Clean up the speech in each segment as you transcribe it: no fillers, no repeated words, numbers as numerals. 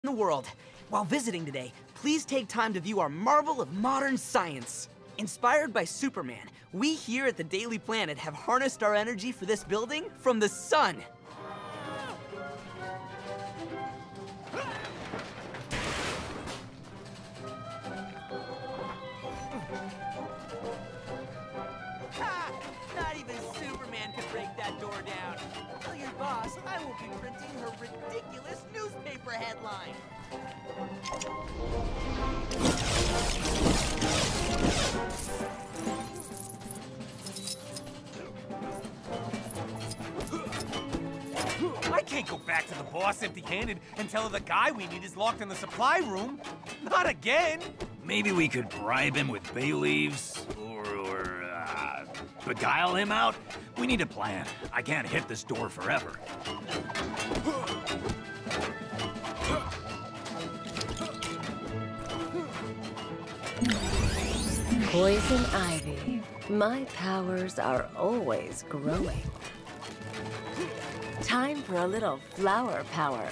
the world. While visiting today, please take time to view our marvel of modern science. Inspired by Superman, we here at the Daily Planet have harnessed our energy for this building from the sun. Ha! Not even Superman could break that door down. Tell your boss I will be printing her ridiculous newspaper headline. I can't go back to the boss empty-handed and tell her the guy we need is locked in the supply room. Not again. Maybe we could bribe him with bay leaves, or beguile him out. We need a plan. I can't hit this door forever. Poison ivy. My powers are always growing. Time for a little flower power.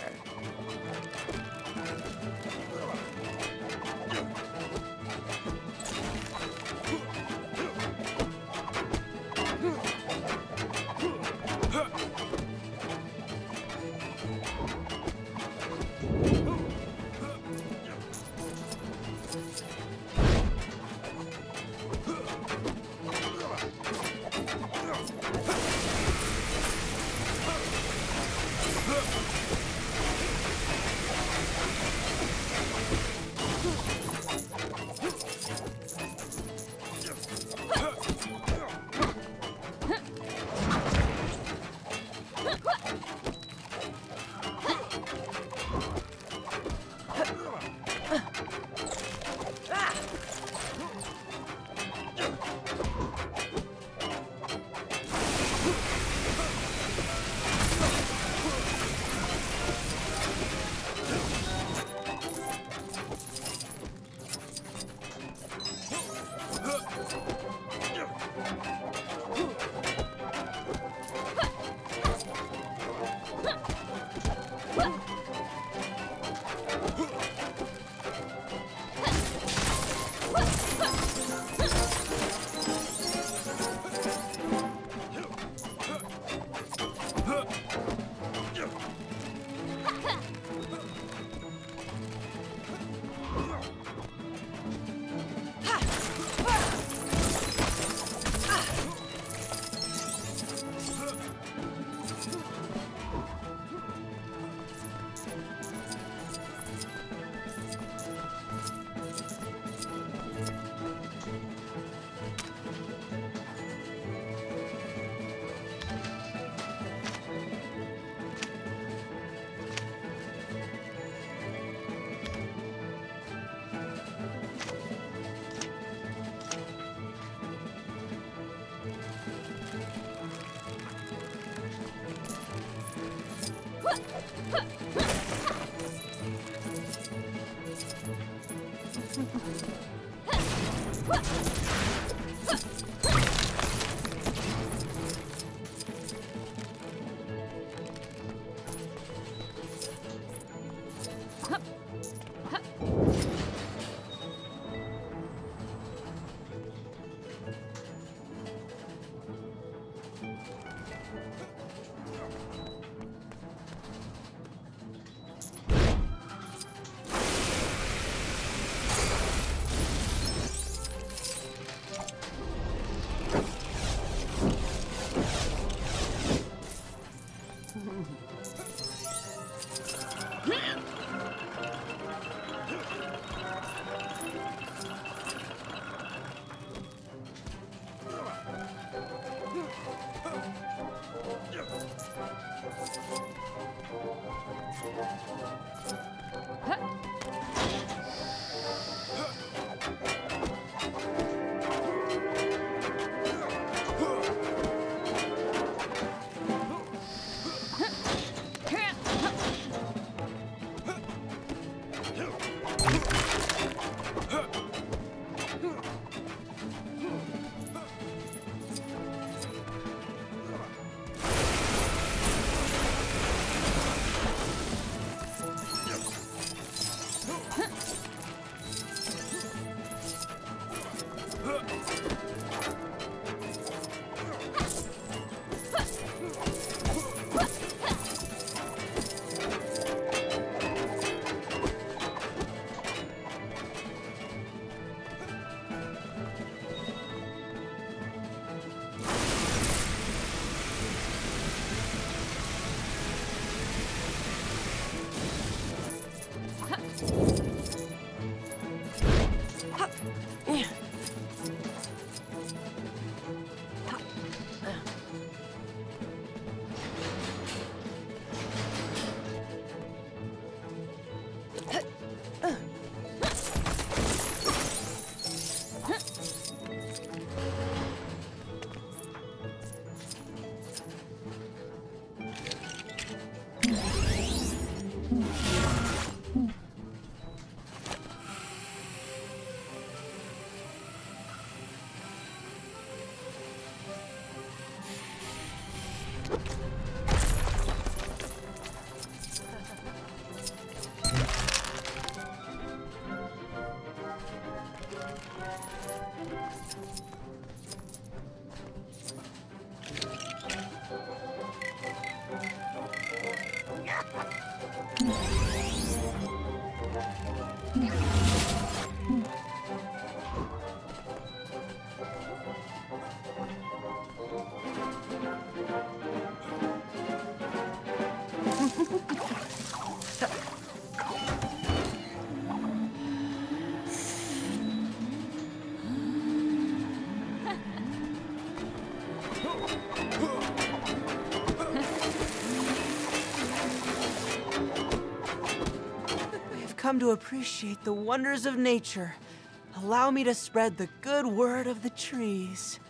Come to appreciate the wonders of nature. Allow me to spread the good word of the trees.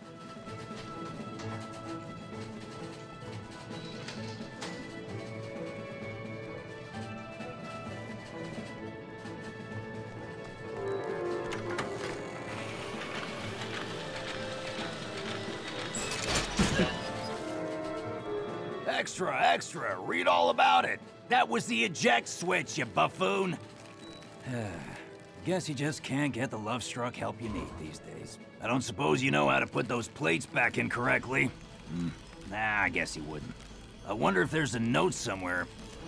Extra, extra, read all about it. That was the eject switch, you buffoon. Guess you just can't get the love-struck help you need these days. I don't suppose you know how to put those plates back in correctly? Nah, I guess you wouldn't. I wonder if there's a note somewhere.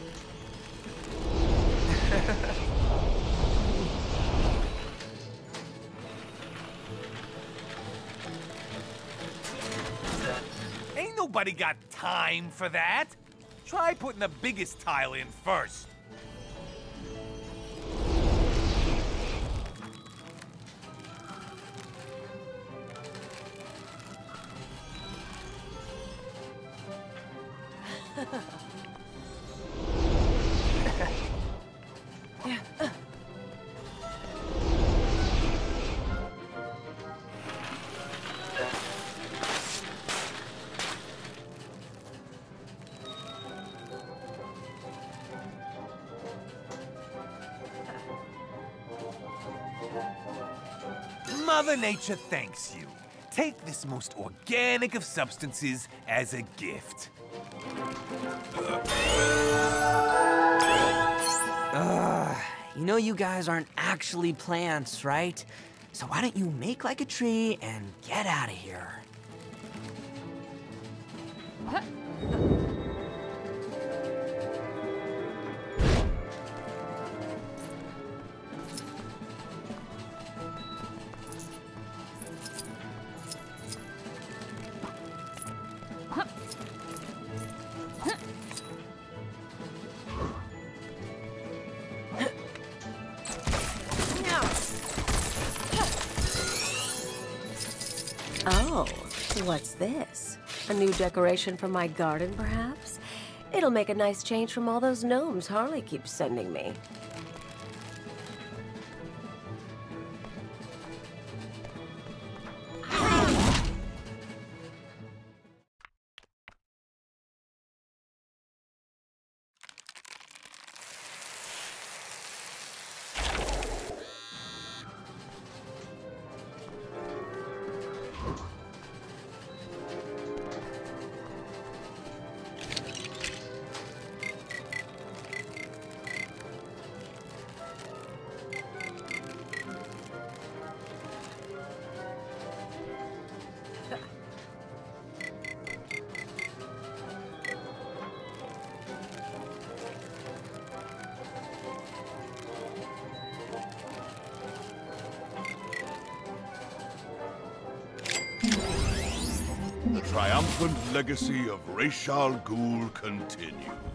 Ain't nobody got time for that. Try putting the biggest tile in first. Mother Nature thanks you. Take this most organic of substances as a gift. You know you guys aren't actually plants, right? So why don't you make like a tree and get out of here? Oh, what's this? A new decoration for my garden, perhaps? It'll make a nice change from all those gnomes Harley keeps sending me. triumphant legacy of Ra's al Ghul continues.